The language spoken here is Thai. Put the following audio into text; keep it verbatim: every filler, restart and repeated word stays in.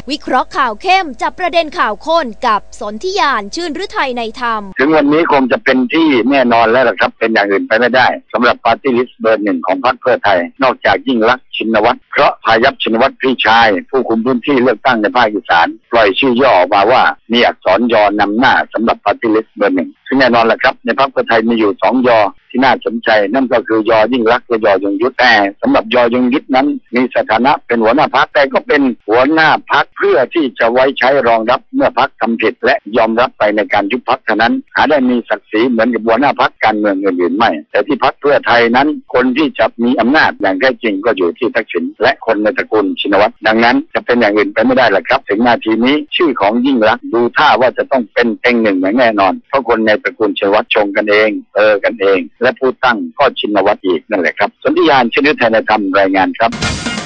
วิเคราะห์ข่าวเข้มจับประเด็นข่าวข้นกับสนธิยานชื่นฤทัยในธรรมถึงวันนี้คงจะเป็นที่แน่นอนแล้วล่ะครับเป็นอย่างอื่นไปไม่ได้สำหรับปาร์ตี้ลิสต์เบอร์หนึ่งของพรรคเพื่อไทยนอกจากยิ่งลักษณ์ชินวัตรเพราะพายัพชินวัตรพี่ชายผู้คุมพื้นที่เลือกตั้งในภาคอีสานปล่อยชื่อย่อออกมาว่ามีอักษรยอนำหน้าสำหรับปาร์ตี้ลิสต์เบอร์หนึ่งซึ่งแน่นอนแหละครับในพรรคเพื่อไทยมีอยู่สองยอที่น่าสนใจนั่นก็คือยอยิ่งลักษณ์และยอยงยุทธแต่สำหรับยอยงยุทธนั้นมีสถานะเป็นหัวหน้าพรรคแต่ก็เป็นหัวหน้าพรรคเพื่อที่จะไว้ใช้รองรับเมื่อพรรคทำผิดและยอมรับไปในการยุบพรรคเท่านั้นหาได้มีศักดิ์ศรีเหมือนกับหัวหน้าพรรคการเมืองอื่นๆไม่แต่ที่พรรคเพื่อไทยนั้นคนที่จะมีอำนาจอย่างแท้จริงก็อยู่ที่ทักษิณและคนในตระกูลชินวัตรดังนั้นจะเป็นอย่างอื่นไปไม่ได้หรอกครับถึงนาทีนี้ชื่อของยิ่งลักษณ์ดูท่าว่าจะต้องเป็นเต็งหนึ่งอย่างแน่นอนเพราะคนในตระกูลชินวัตรชงกันเองเออกันเองและผู้ตั้งก็ชินวัตรอีกนั่นแหละครับสนธิยานชื่นฤทัยในธรรมรายงานครับ